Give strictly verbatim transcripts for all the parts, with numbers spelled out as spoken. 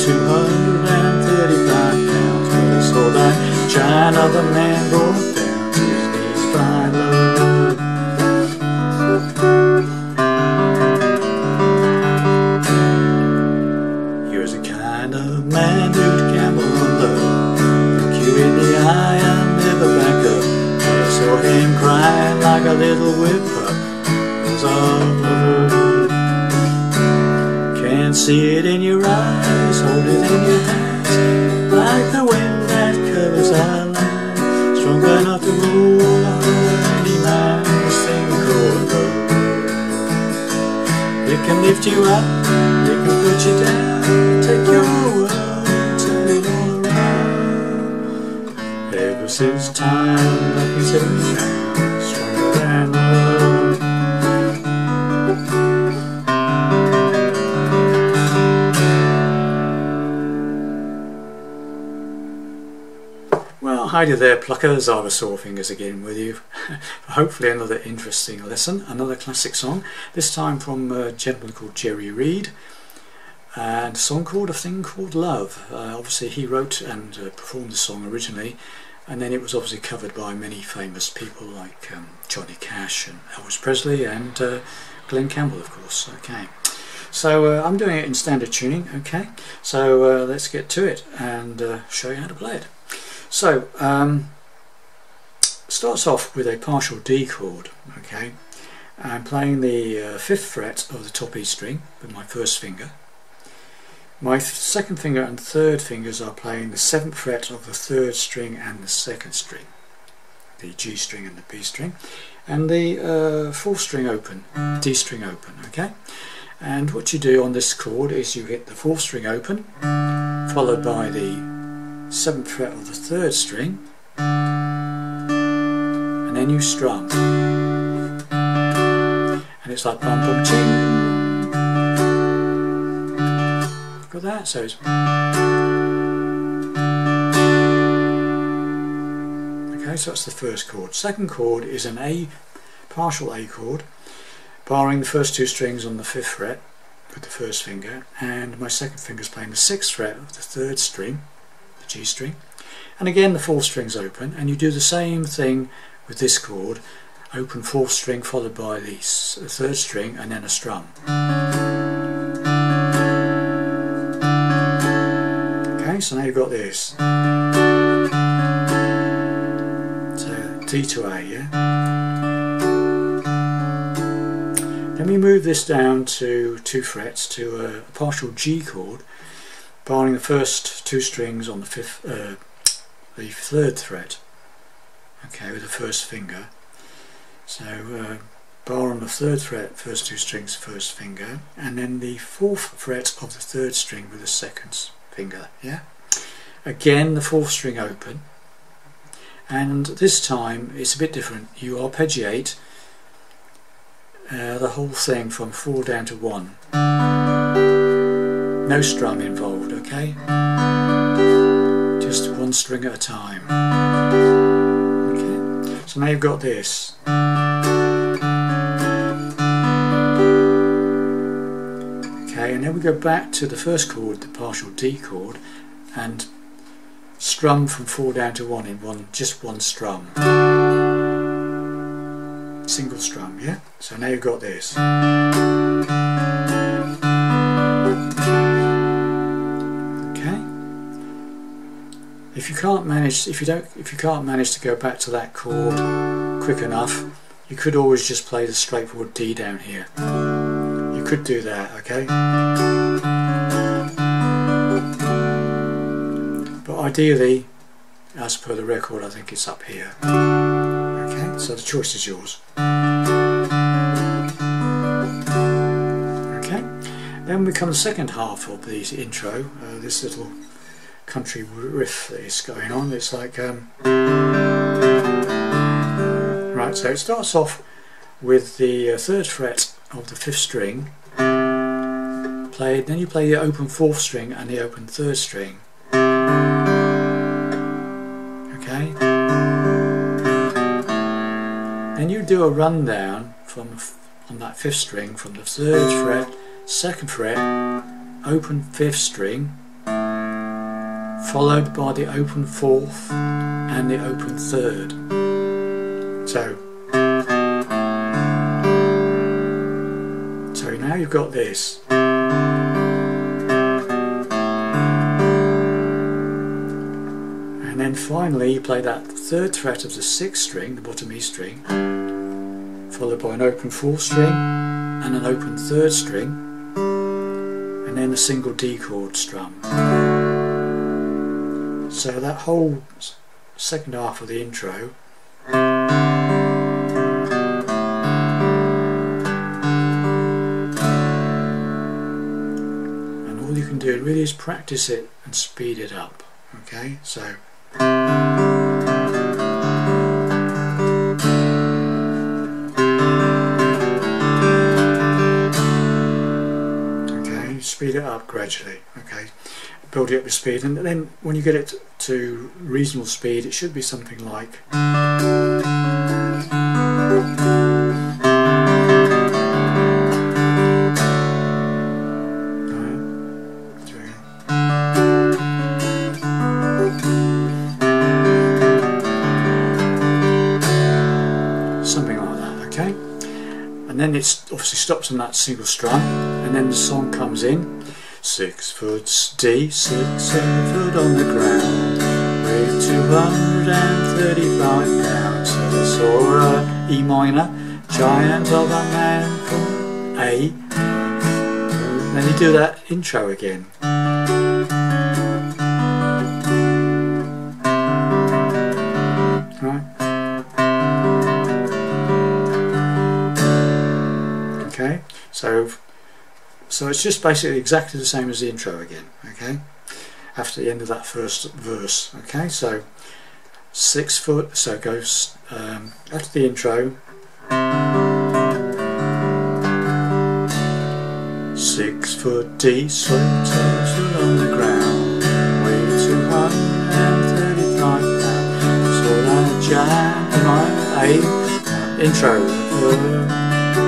two hundred thirty-five pounds, but I saw that giant of a man brought down to his knees by love. He was the kind of man who'd gamble on love, look you in the eye and never back up. But I saw him crying like a little whip-up, cause of love. Can't see it in your eyes, hold it in your hands, like the wind that covers our land, strong enough to rule any man, this thing called love. It can lift you up, it can put you down, take your world and turn it all around. Ever since time, nothing's ever found stronger than love. Well, hi there pluckers, Ivor Sawfingers again with you. Hopefully another interesting lesson, another classic song, this time from a gentleman called Jerry Reed, and a song called A Thing Called Love. Uh, obviously he wrote and uh, performed the song originally, and then it was obviously covered by many famous people like um, Johnny Cash and Elvis Presley and uh, Glenn Campbell, of course. Okay, so uh, I'm doing it in standard tuning. Okay, so uh, let's get to it and uh, show you how to play it. So, um, starts off with a partial D chord. Okay, I'm playing the uh, fifth fret of the top E string with my first finger. My second finger and third fingers are playing the seventh fret of the third string and the second string, the G string and the B string, and the uh, fourth string open, D string open. Okay, and what you do on this chord is you hit the fourth string open, followed by the seventh fret of the third string, and then you strum, and it's like bum bum ching. Got that? So it's okay. So that's the first chord. Second chord is an A, partial A chord, barring the first two strings on the fifth fret with the first finger, and my second finger is playing the sixth fret of the third string, G string, and again the fourth string's open, and you do the same thing with this chord, open fourth string followed by the third string and then a strum. Okay, so now you've got this. So D to A, yeah? Then we move this down to two frets to a partial G chord, barring the first two strings on the fifth, uh, the third fret. Okay, with the first finger. So uh, bar on the third fret, first two strings, first finger, and then the fourth fret of the third string with the second finger. Yeah. Again, the fourth string open, and this time it's a bit different. You arpeggiate uh, the whole thing from four down to one. No strum involved, okay? Just one string at a time. Okay, so now you've got this. Okay, and then we go back to the first chord, the partial D chord, and strum from four down to one in one, just one strum. Single strum, yeah? So now you've got this. If you can't manage, if you don't, if you can't manage to go back to that chord quick enough, you could always just play the straightforward D down here. You could do that, okay? But ideally, as per the record, I think it's up here. Okay, so the choice is yours. Okay, then we come to the second half of the intro. Uh, this little country riff that is going on. It's like um, right, so it starts off with the uh, third fret of the fifth string played, then you play the open fourth string and the open third string. Okay, then you do a rundown from on that fifth string from the third fret, second fret, open fifth string, followed by the open fourth and the open third. So, so now you've got this. And then finally you play that third fret of the sixth string, the bottom E string, followed by an open fourth string and an open third string, and then a single D chord strum. So that whole second half of the intro and all you can do really is practice it and speed it up. Okay, so okay, speed it up gradually. Okay, build it up to speed, and then when you get it to reasonable speed, it should be something like. Something like that, okay? And then it obviously stops on that single strum, and then the song comes in. Six foot D, six, seven foot on the ground, weigh two hundred thirty-five pounds. So I saw a E minor, giant of a man called A. Then you do that intro again. Right? Okay, so so it's just basically exactly the same as the intro again. Okay, after the end of that first verse. Okay, so six foot. So it goes um, after the intro. Six foot D, sweat on the ground, weigh two hundred thirty-five pounds. So that giant in my A intro. Uh,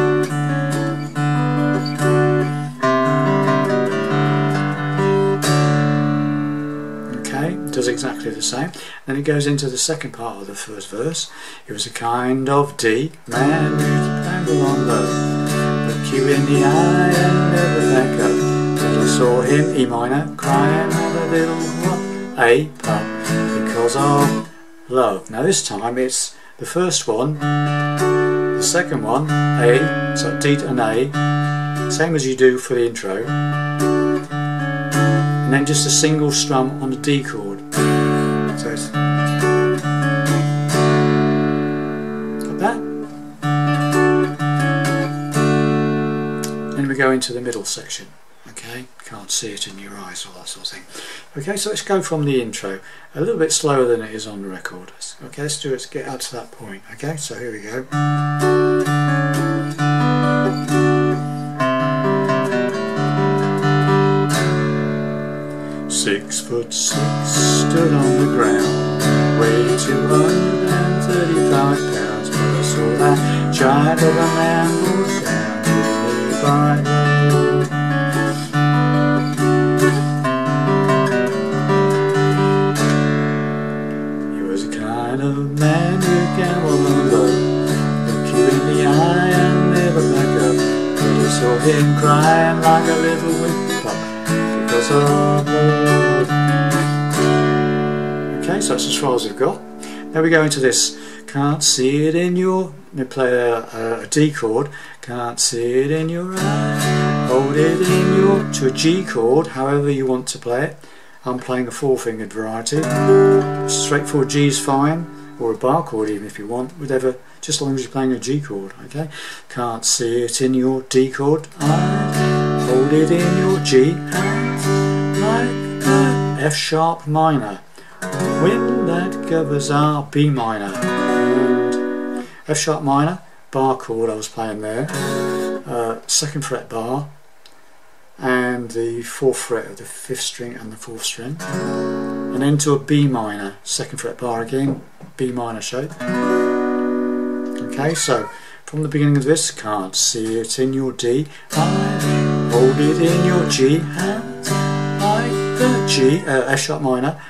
does exactly the same. Then it goes into the second part of the first verse. It was a kind of D man who'd tangle on love, look you in the eye and never back up. But I saw him, E minor, crying on a little what? A pub because of love. Now this time it's the first one, the second one, A, so D and A, same as you do for the intro, and then just a single strum on the D chord. So it's got that. Then we go into the middle section. Okay, can't see it in your eyes, all that sort of thing. Okay, so let's go from the intro a little bit slower than it is on the record. Okay, let's do it. Let's get out to that point. Okay, so here we go. Six foot six stood on the ground, weighed two hundred thirty-five pounds. But I saw that giant of a man walk down to me by the He was a kind of man who gambled on love, look you in the eye and never back up. But I saw him crying like a little whip pup because of love. Okay, so that's as far as we've got. Now we go into this. Can't see it in your. We play a, a, a D chord. Can't see it in your eye. Hold it in your to a G chord, however you want to play it. I'm playing a four-fingered variety. Straightforward G is fine, or a bar chord even if you want, whatever. Just as long as you're playing a G chord. Okay. Can't see it in your D chord. I hold it in your G. Like that F sharp minor, wind that covers our B minor, and F sharp minor, bar chord I was playing there, uh, second fret bar, and the fourth fret of the fifth string and the fourth string, and then to a B minor, second fret bar again, B minor shape. Okay, so from the beginning of this, can't see it in your D, I hold it in your G, and like the G, uh, F sharp minor,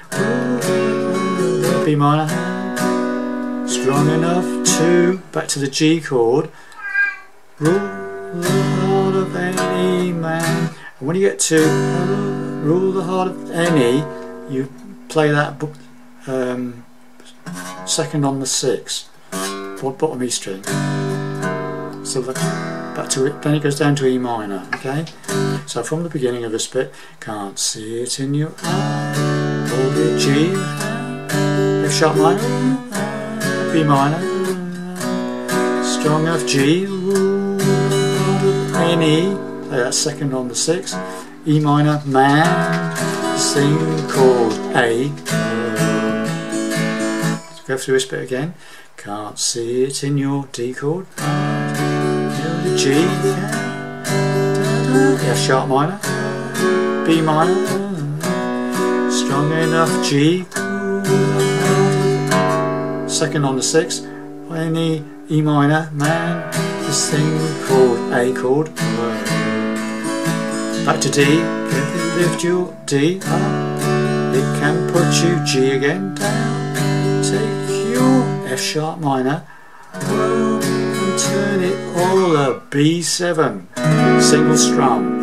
B minor, strong enough to, back to the G chord, rule the heart of any man. And when you get to uh, rule the heart of any, you play that um, second on the six, bottom E string. So the, back to it, then it goes down to E minor. Okay. So from the beginning of this bit, can't see it in your eye. Hold it G, F sharp minor, B minor, strong enough G, any. Play that second on the six, E minor, man, sing chord A. Let's go through this bit again. Can't see it in your D chord, G, F sharp minor, B minor, strong enough G, second on the six, any E minor, man, this thing called A chord. Back to D, can lift your D up, it can put you G again down, take your F sharp minor, and turn it all a B seven, single strum,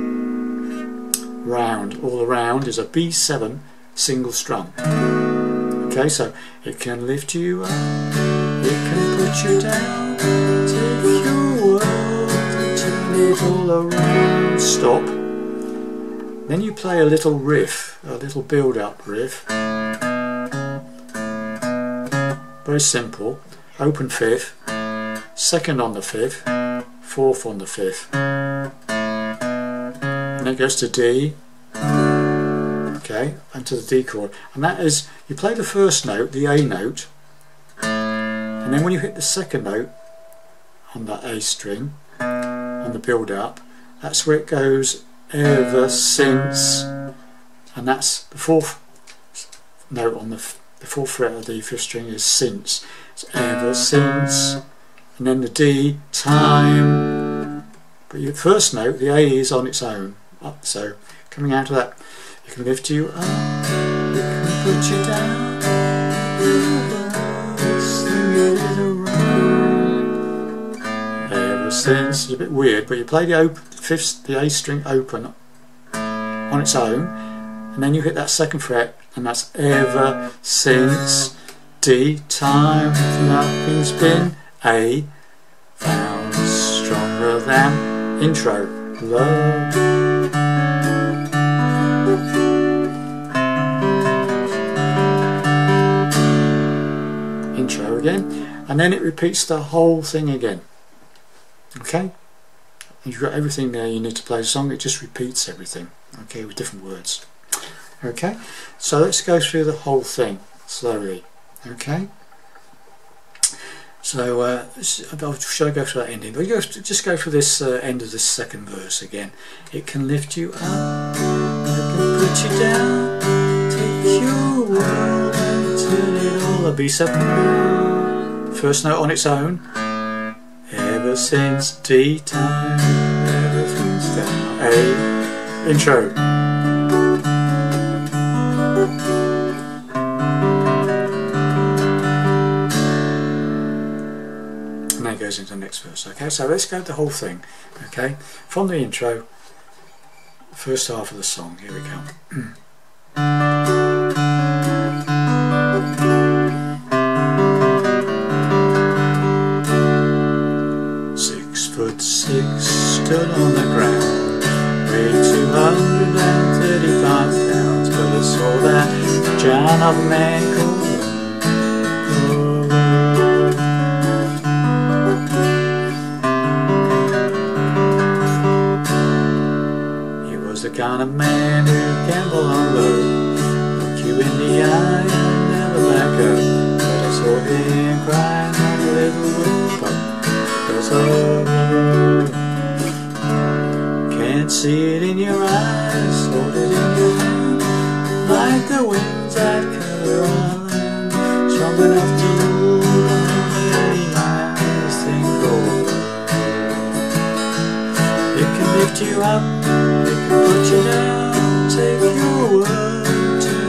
round, all around is a B seven single strum. Okay, so it can lift you up, it can put you down, take your world and turn it all around, stop. Then you play a little riff, a little build-up riff, very simple, open fifth, second on the fifth, fourth on the fifth, and it goes to D, okay, and to the D chord, and that is, you play the first note, the A note, and then when you hit the second note on that A string, on the build up, that's where it goes ever since, and that's the fourth note on the, f the fourth fret of the fifth string is since, it's ever since, and then the D, time, but your first note, the A is on its own, up, so coming out of that, it can lift you up, it can put you down, sing it around, ever since, it's a bit weird, but you play the, open, fifth, the A string open on its own, and then you hit that second fret, and that's ever since, D, time, nothing's been, A, found stronger than, intro, love. Intro again, and then it repeats the whole thing again. Okay? You've got everything there you need to play the song, it just repeats everything, okay, with different words. Okay, so let's go through the whole thing slowly. Okay, so uh, shall I go through that ending? We go, just go through this uh, end of this second verse again. It can lift you up, it can put you down, take your world and turn it all a B seven. First note on its own. Ever since D time, ever since down A, intro. And then it goes into the next verse. Okay, so let's go the whole thing. Okay, from the intro, first half of the song. Here we come. Foot six stood on the ground, weighed two hundred and thirty-five pounds, but I saw that giant of a man called. He was the kind of man who gambled on low, look you in the eye and never let go. But I saw him crying like a little whimper. Can't see it in your eyes, hold it in your hand, like the winds that cover our land, strong enough to rule any man, this thing goes. It can lift you up, it can put you down, take your word.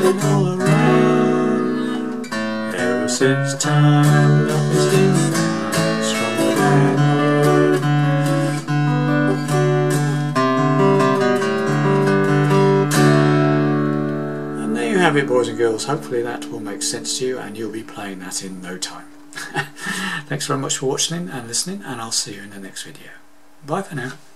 been all around. Ever since time, love has been stronger than ever. And there you have it, boys and girls. Hopefully that will make sense to you and you'll be playing that in no time. Thanks very much for watching and listening, and I'll see you in the next video. Bye for now.